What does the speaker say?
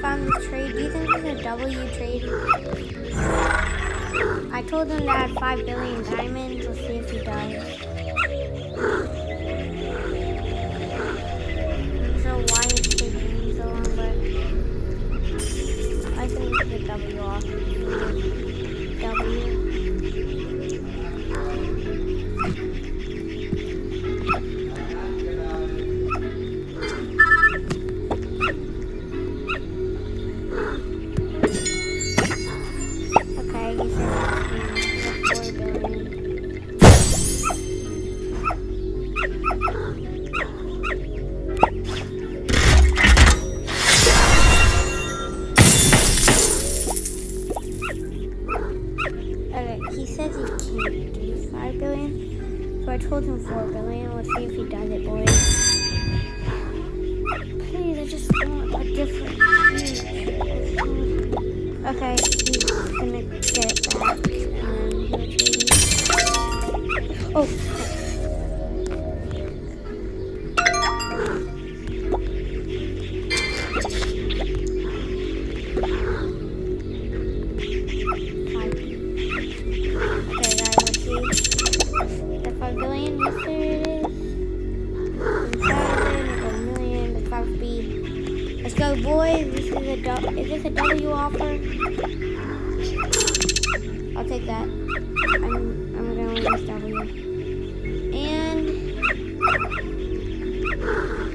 found this trade. Do you think this is a W trade? I told him to add 5 billion diamonds. Let's see if he does. I'm not sure why it's taking so long, but I think it's a W off. W. He says he can't do 5 billion, so I told him 4 billion. Let's see if he does it, boys. Please, I just want a different huge. Okay, he's gonna get it back, and then he'll trade me. Oh. Let's go, boys. Is this a W offer? I'll take that. I'm gonna win this W. And